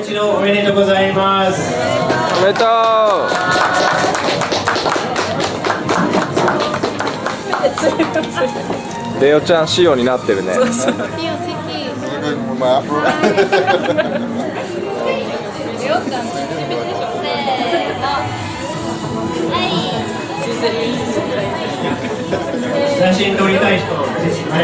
一度おめでとうございます。 おめでとう。レオちゃん仕様になってるね。 写真撮りたい人、ぜひ。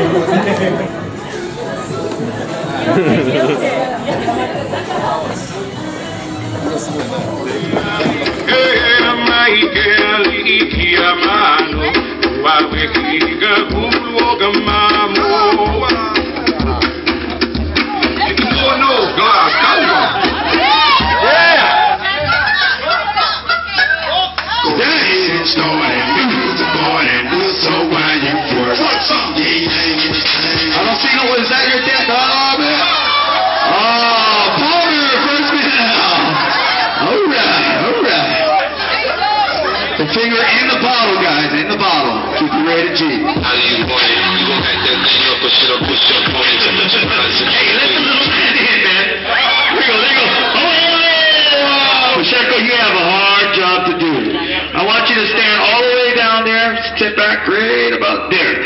The finger in the bottle, guys, in the bottle. Keep it rated G. Hey, let the little man in, man. There you go. Oh! Pacheco, you have a hard job to do. I want you to stand all the way down there, sit back right about there.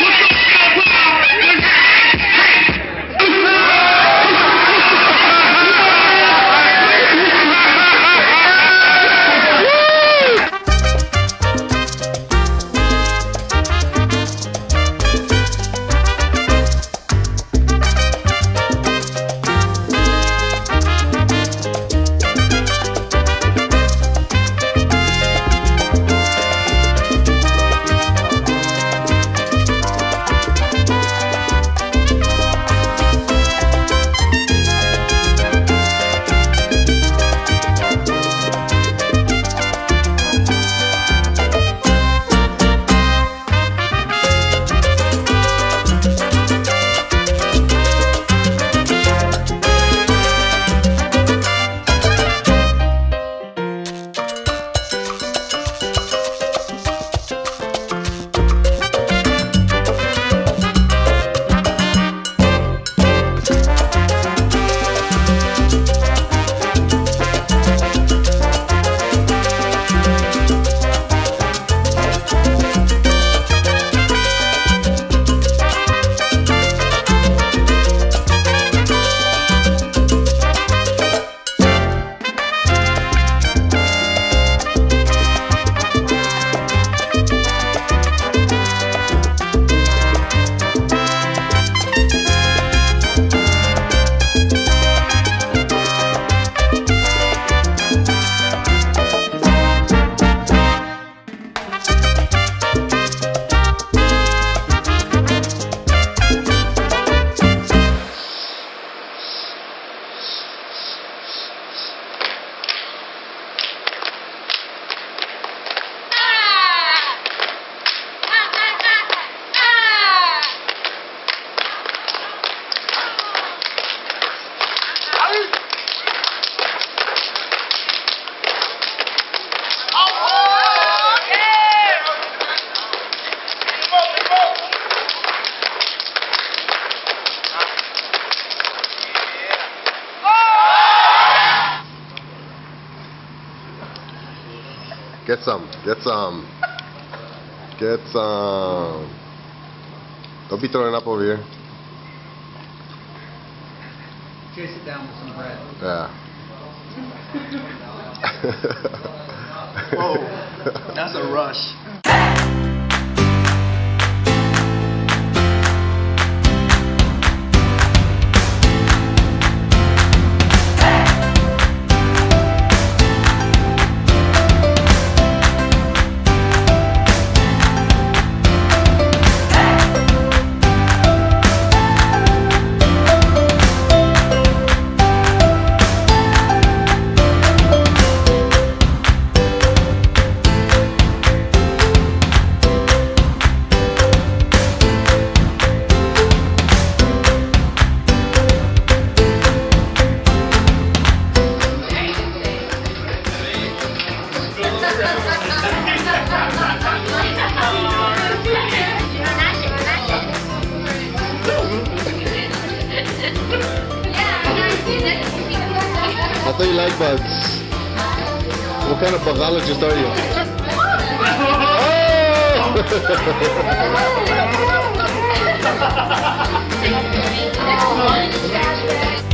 Get some, get some, get some. Don't be throwing up over here. Chase it down with some bread. Yeah. Whoa, that's a rush. thought you liked bugs. What kind of bugologist are you? Oh!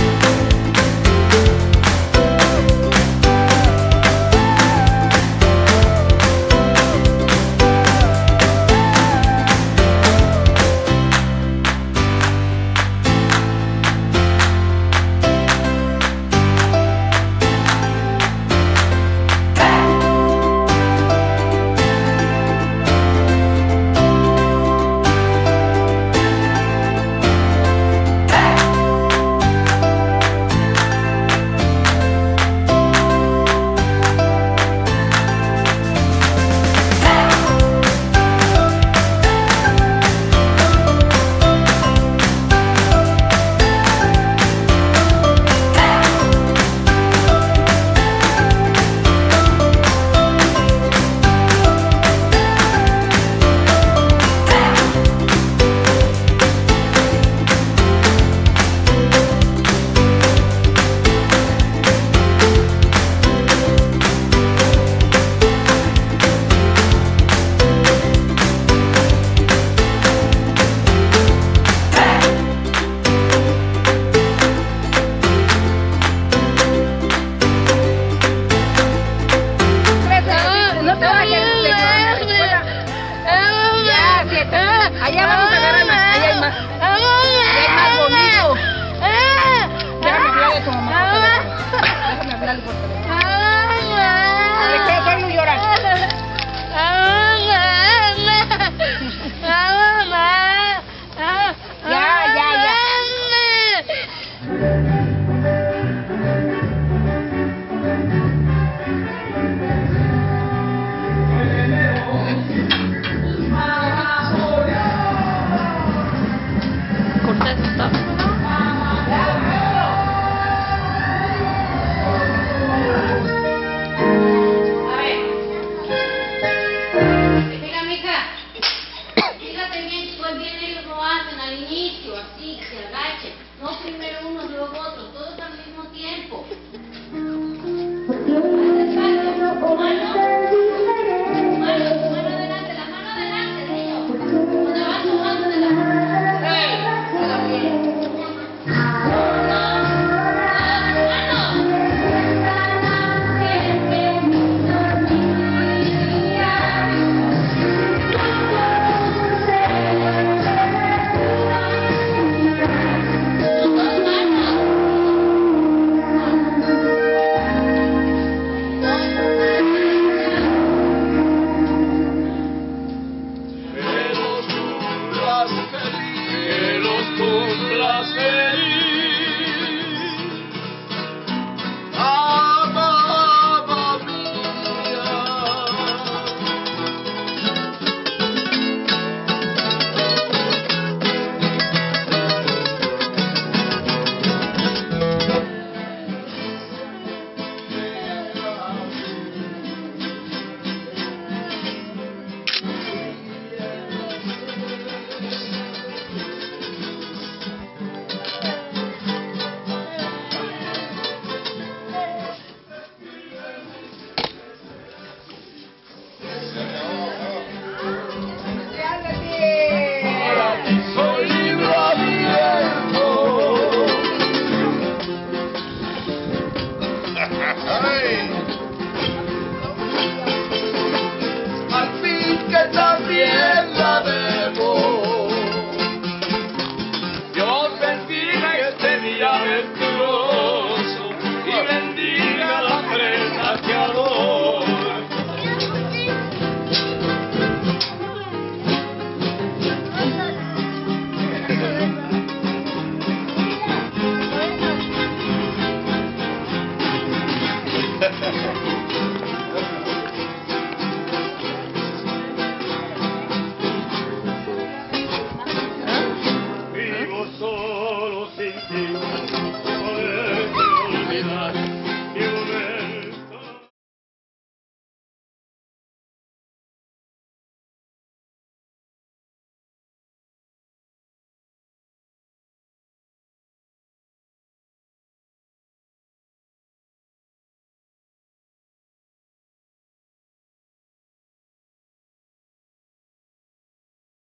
Allá vamos a agarrar más, allá hay más. Allá hay más bonito. Déjame hablarle a tu mamá. Déjame hablarle por teléfono.